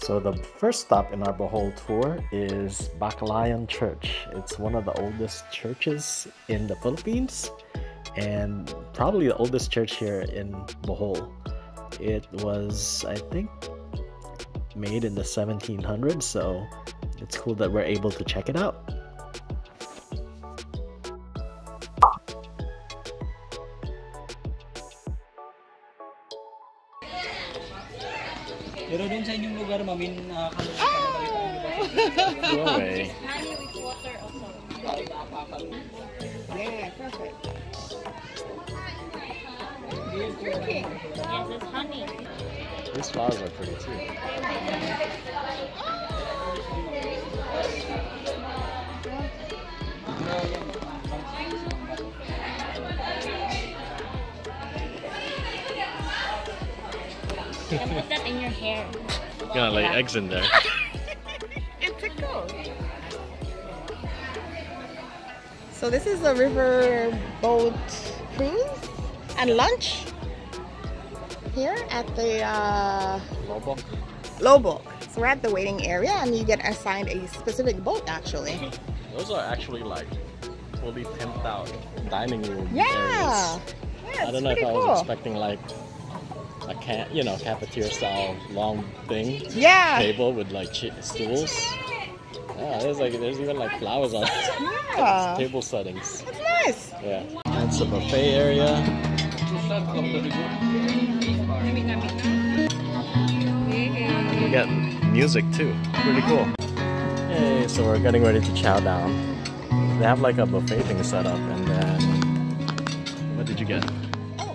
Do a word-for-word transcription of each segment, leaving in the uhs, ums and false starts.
So the first stop in our Bohol tour is Bacalayan Church. It's one of the oldest churches in the Philippines and probably the oldest church here in Bohol. It was, I think, made in the seventeen hundreds, so it's cool that we're able to check it out. Pero dun sa inyong lugar, mamin, uh, Go away. Honey with water also. Yeah, perfect. Drinking. Yes, it's honey. These flowers are pretty too. You can put that in your hair. You're gonna lay eggs in there. It tickles. So this is a river boat cruise and lunch here at the uh, Loboc. Loboc. So we're at the waiting area and you get assigned a specific boat actually. Those are actually like fully pimped out dining room Yeah. areas. Yeah, I don't know if pretty I was cool. expecting like a can, you know, cafeteria style long thing Yeah. table with like ch stools. Yeah, there's like there's even like flowers on Yeah. table settings. It's nice. Yeah, that's the buffet area. You got music too. Pretty cool. Hey, so we're getting ready to chow down. They have like a buffet thing set up, and then what did you get? Oh,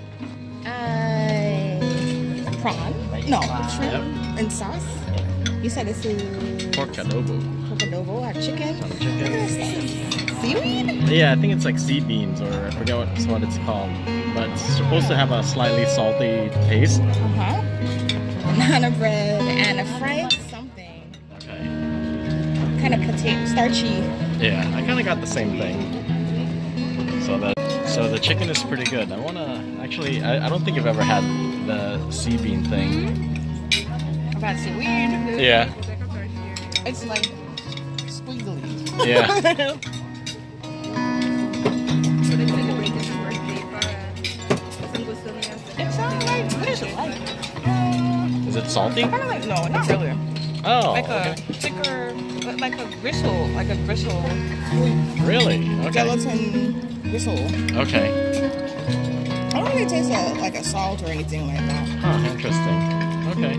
uh, prawn? No, shrimp Yep. and sauce. You said this is Pork adobo. pork adobo, had chicken. Some chicken. Seaweed? Yeah, I think it's like seed beans, or I forget what, what it's called. But it's supposed to have a slightly salty taste. Uh-huh. Banana bread and a fried something. Okay. Kind of potato, starchy. Yeah, I kind of got the same thing. So the so the chicken is pretty good. I wanna actually. I, I don't think I've ever had the seed bean thing. I've had seaweed. Yeah. It's like squiggly. Yeah. It sounds like, what is it like? Is it salty? Kind of like, no, not really. Oh. Like a Okay. thicker, like a gristle, like a gristle. Really? Okay. Gelatin gristle. Okay. I don't really taste a, like a salt or anything like that. Huh. Interesting. Okay.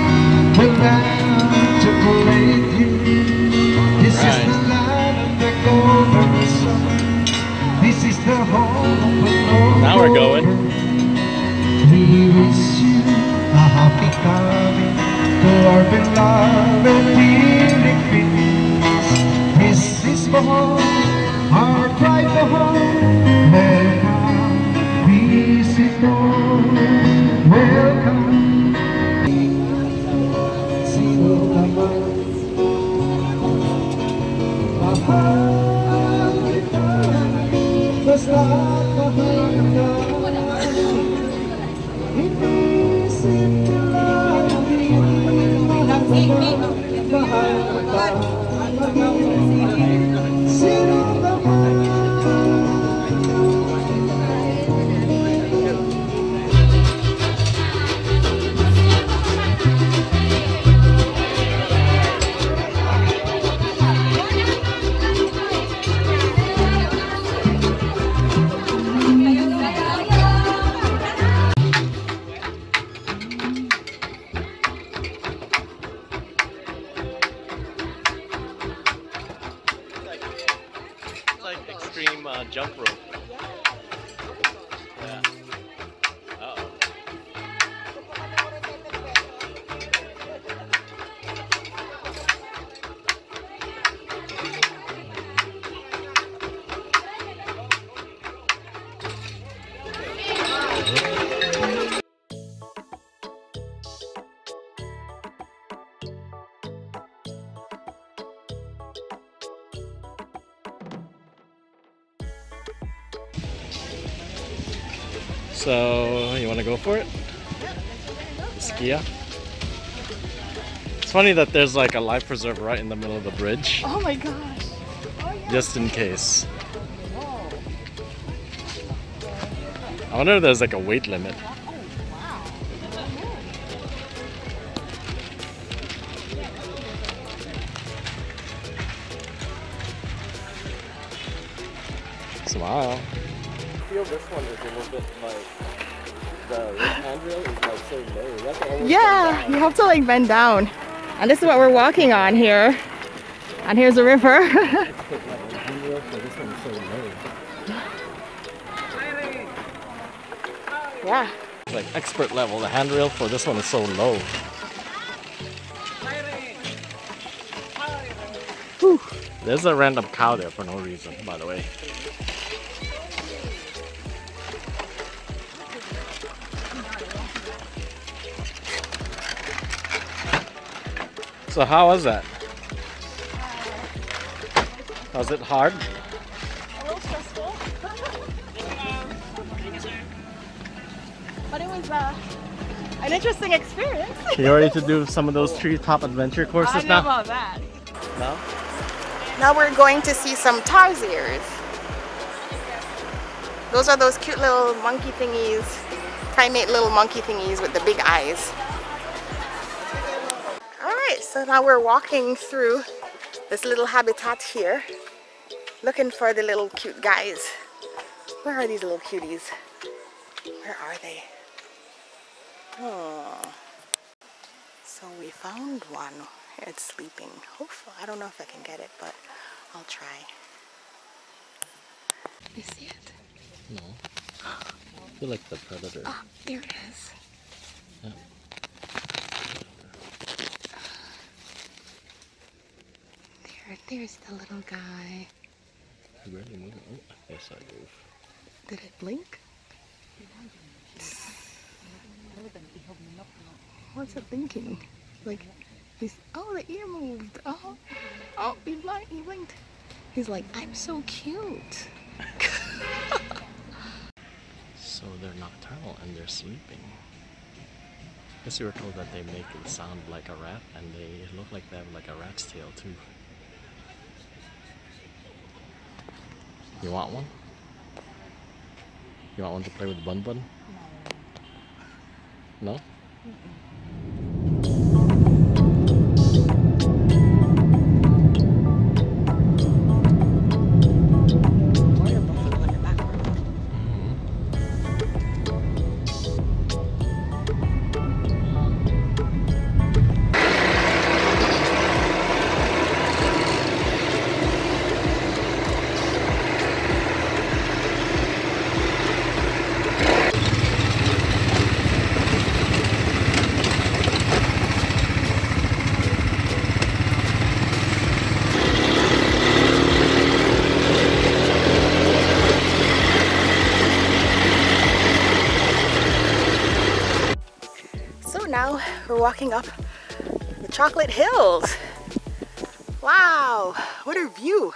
Now we're going. We wish you a happy coming to our beloved Philippines. This is Bohol, our pride Bohol. Welcome, visitor, welcome. Sino naman mahal kita, basta mahal ka. Extreme uh, jump rope. Yeah. Uh-oh. So, you want to go for it? Skia? Let's funny that there's like a life preserve right in the middle of the bridge, Oh my gosh. Oh yeah. just in case. I wonder if there's like a weight limit. Smile. I feel this one is a little bit like the handrail is like so low. You have to almost Yeah, bend you down. have to like bend down. And this is what we're walking on here. And here's the river. The handrail for this one is so low. Yeah. It's like expert level. The handrail for this one is so low. Whew. There's a random cow there for no reason, by the way. So how was that? Was it hard? A little stressful. But it was uh, an interesting experience. You ready to do some of those treetop adventure courses I don't now? know about that. No? Now we're going to see some tarsiers. Those are those cute little monkey thingies, primate little monkey thingies with the big eyes. Alright, so now we're walking through this little habitat here, looking for the little cute guys. Where are these little cuties? Where are they? Oh. So we found one. It's sleeping. Hopefully, I don't know if I can get it, but I'll try. You see it? No. I feel like the predator. Oh, there it is. Yeah. There, there's the little guy. You really moving? Oh, yes, I move. Did it blink? What's it thinking? Like, he's, oh, the ear moved. Oh, oh, he blinked, he blinked. He's like, I'm so cute. So they're nocturnal and they're sleeping. I guess we were told that they make it sound like a rat, and they look like they have like a rat's tail too. You want one? You want one to play with Bun Bun? No. No? Now we're walking up the Chocolate Hills. Wow, what a view.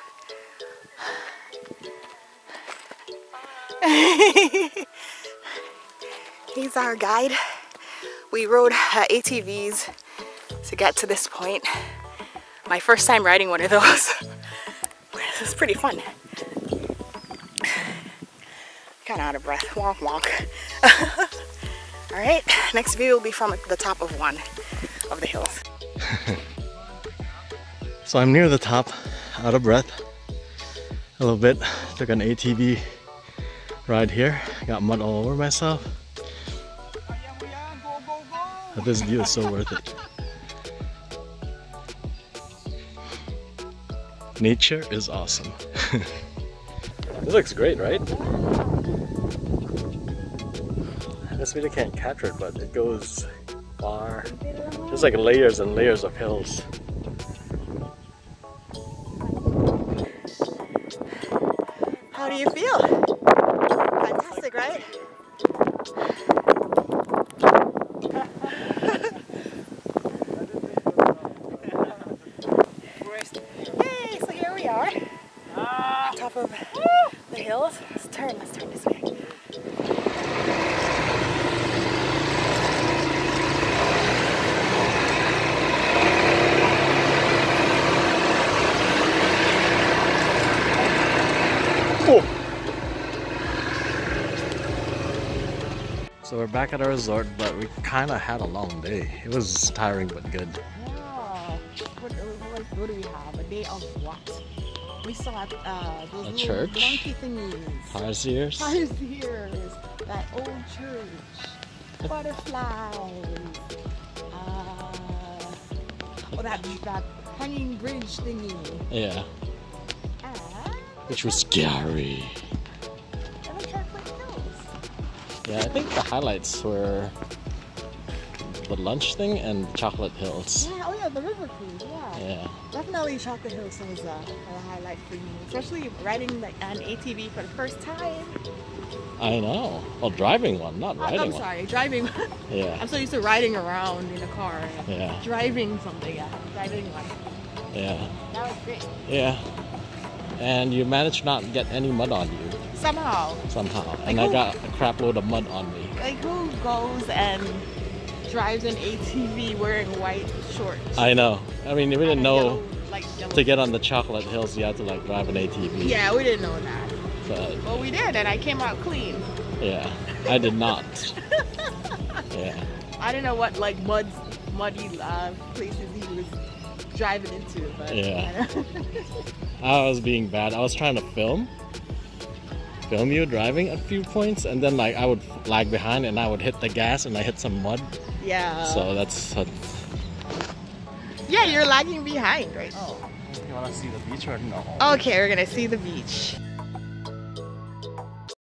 He's our guide. We rode uh, A T Vs to get to this point. My first time riding one of those. This is pretty fun. Kind of out of breath. Wonk wonk. Alright, next view will be from the top of one of the hills. So I'm near the top, out of breath a little bit. Took an A T V ride here. Got mud all over myself. But this view is so worth it. Nature is awesome. This looks great, right? I guess we can't capture it, but it goes far. Just like layers and layers of hills. How do you feel? Fantastic, right? Yay, so here we are. On top of the hills. Let's turn, let's turn this way. So we're back at our resort, but we kind of had a long day. It was tiring but good. Yeah. What, what, what do we have? A day of what? We saw uh, those A little church? monkey thingies. Tarsiers. Tarsiers. That old church. Butterflies. Uh, oh, that, that hanging bridge thingy. Yeah. And Which was scary. and the chocolate hills. Yeah, I think the highlights were the lunch thing and Chocolate Hills. Yeah, oh yeah, the river cruise, yeah. Yeah. Definitely Chocolate Hills was a, a highlight for me. Especially riding like an A T V for the first time. I know. Well, driving one, not Oh, riding I'm one. sorry, driving. Yeah. I'm so used to riding around in a car. Yeah. Driving something, yeah. Driving one. Yeah. That was great. Yeah. And you managed not to get any mud on you Somehow. somehow. And Like I who- got a crap load of mud on me. Like who goes and drives an A T V wearing white shorts? I know. I mean, we and didn't a know yellow, like, yellow to get on the Chocolate Hills you had to like drive an A T V. Yeah, we didn't know that. But Well, we did, and I came out clean. yeah, I did not. Yeah. I don't know what like mud, muddy uh, places he was driving into, but Yeah. I was being bad. I was trying to film. Film you driving at a few points, and then like I would lag behind and I would hit the gas and I hit some mud. yeah. So that's. that's Yeah, you're lagging behind, right? oh, you want to see the beach or no? Okay, we're gonna see the beach.